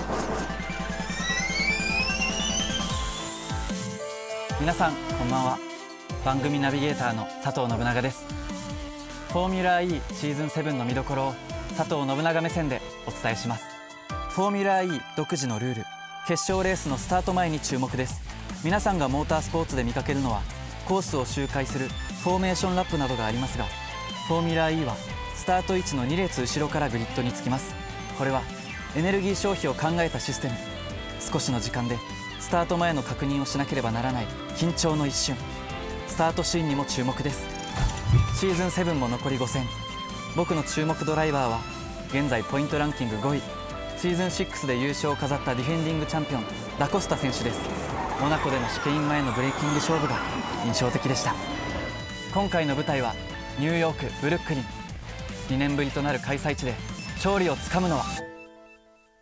皆さんこんばんは。番組ナビゲーターの佐藤信長です。フォーミュラー E シーズン7の見どころを佐藤信長目線でお伝えします。フォーミュラー E 独自のルール、決勝レースのスタート前に注目です。皆さんがモータースポーツで見かけるのはコースを周回するフォーメーションラップなどがありますが、フォーミュラー E はスタート位置の2列後ろからグリッドにつきます。これはエネルギー消費を考えたシステム。少しの時間でスタート前の確認をしなければならない緊張の一瞬。スタートシーンにも注目です。シーズン7も残り5戦。僕の注目ドライバーは現在ポイントランキング5位、シーズン6で優勝を飾ったディフェンディングチャンピオンダコスタ選手です。モナコでの試験前のブレーキング勝負が印象的でした。今回の舞台はニューヨーク・ブルックリン。2年ぶりとなる開催地で勝利をつかむのは。